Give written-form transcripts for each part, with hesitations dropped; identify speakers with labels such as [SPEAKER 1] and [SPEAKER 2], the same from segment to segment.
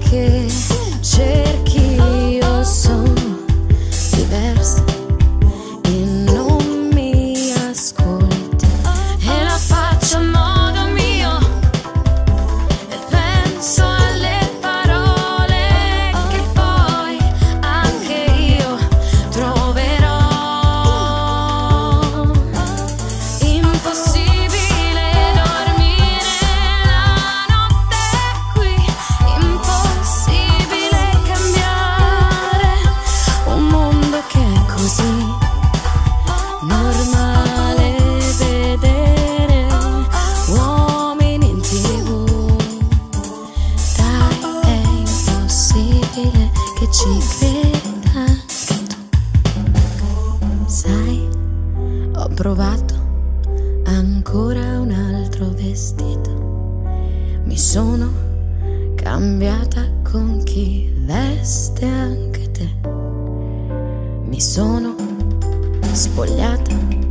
[SPEAKER 1] che cerchi, io sono diversa e non mi ascolti, e la faccio a modo mio e penso alle parole che poi anche io troverò. Impossibile dormire la notte qui, impossibile cambiare un mondo che è così normale, vedere uomini in TV. Dai, è impossibile che ci creda anche tu. Sai, ho provato ancora un altro vestito, mi sono cambiata con chi veste anche te, mi sono spogliata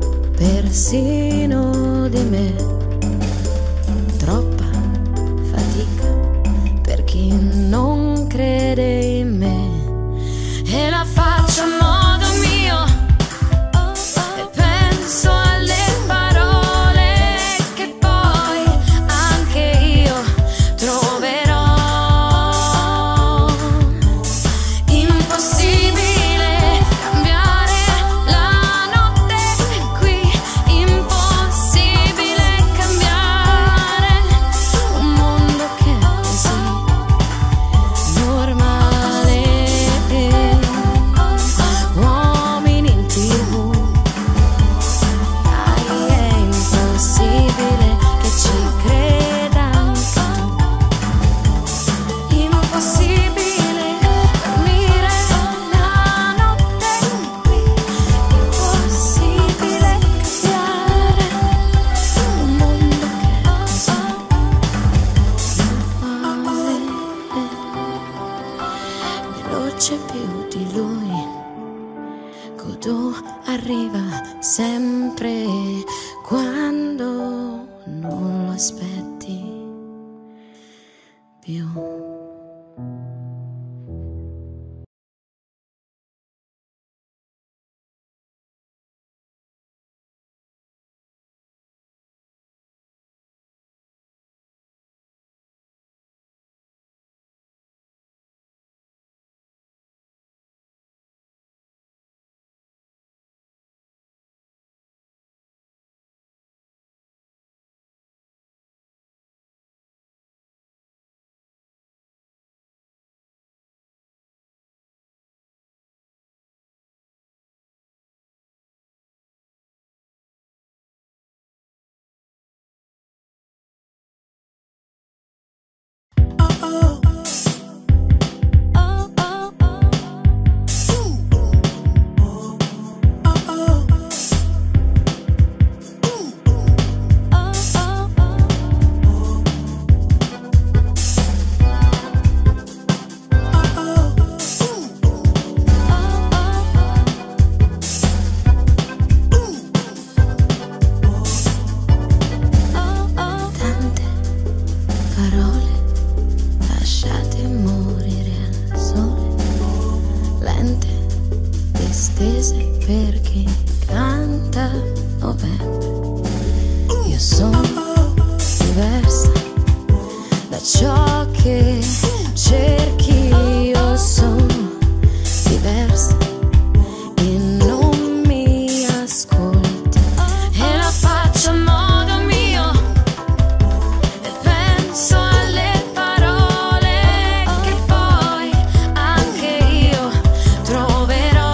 [SPEAKER 1] persino di me. Troppa fatica per chi non crede in me, e la faccio a modo mio e penso alle parole che poi anche io troverò. Impossibile cambiare la notte qui, impossibile cambiare un mondo che è così normale. Uomini in TV, dai, è impossibile che ci creda anche tu. Impossibile dormire la notte qui, impossibile cambiare un mondo che è così normale. Veloce più di lui, Godot arriva sempre quando non lo aspetti più. Tante parole lasciate morire al sole, lente, distese per chi canta novembre. Io sono diversa da ciò che cerchi, io sono diversa e non mi ascolti, e la faccio a modo mio e penso alle parole che poi anche io troverò.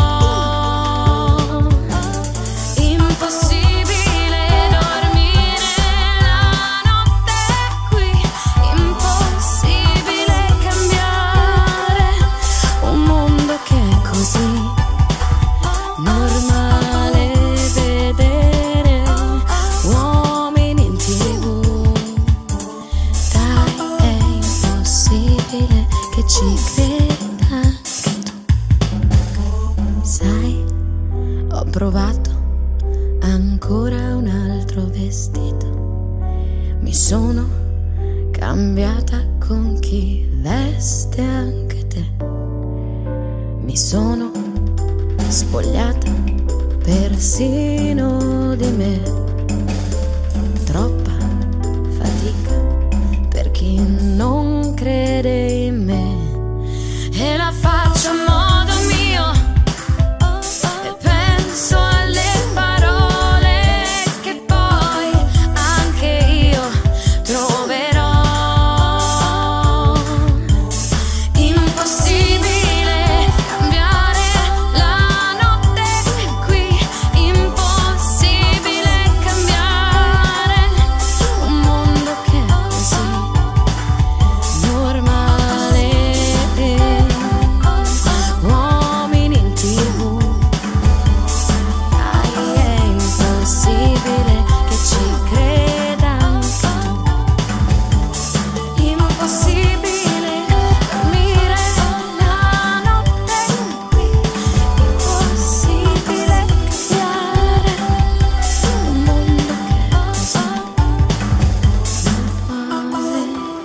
[SPEAKER 1] Impossibile dormire la notte qui, impossibile cambiare un mondo che è così normale, vedere uomini in TV. Dai, è impossibile che ci creda anche tu. Sai, ho provato ancora un altro vestito, mi sono cambiata con chi veste veste anche te. Mi sono spogliata persino di me. Troppa fatica per chi non crede in me. E la faccio a modo mio e penso alle parole che poi anche io troverò. Impossibile cambiare la notte qui, impossibile cambiare un mondo che è così normale. Uomini in TV, dai, è impossibile che ci creda anche tu. Impossibile dormire la notte qui, impossibile cambiare un mondo che è così normale.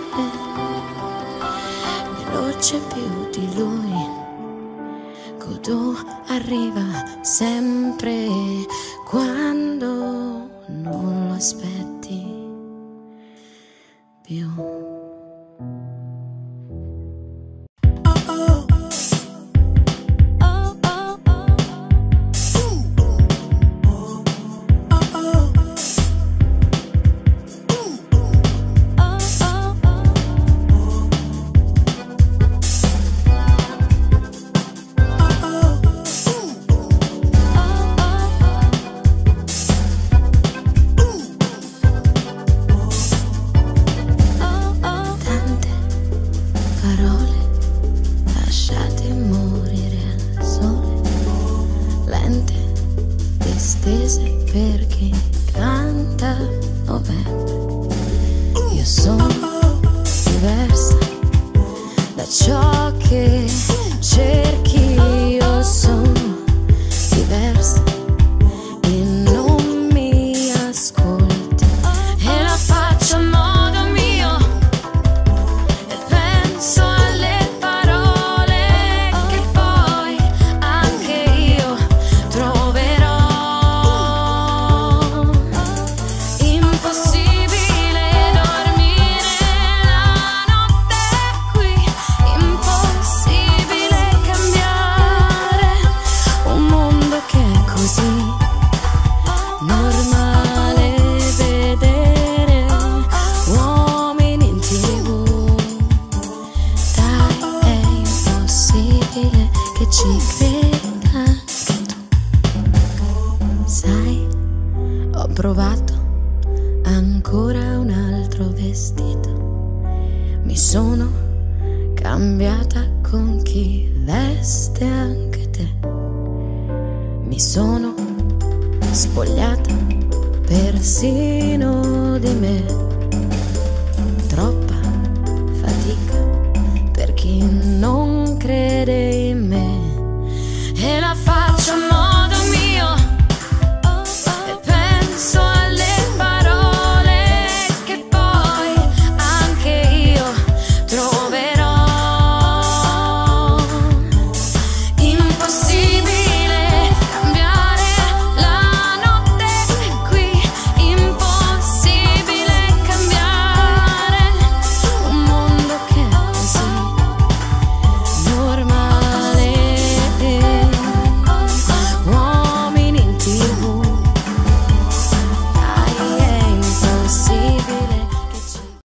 [SPEAKER 1] Veloce più di lui, Godot arriva sempre quando non lo aspetti più. Tante parole lasciate morire al sole, lente, distese per chi canta novembre. Io sono diversa da ciò che cerchi, io sono diversa e non mi ascolti. E la faccio a modo mio e penso alle parole che poi anche io troverò. Impossibile dormire la notte qui, impossibile cambiare un mondo che è così normale. Vedere uomini in TV, dai, è impossibile che ci creda anche tu. Sai, ho provato ancora un altro vestito, mi sono cambiata con chi veste anche te. Mi sono spogliata persino di me.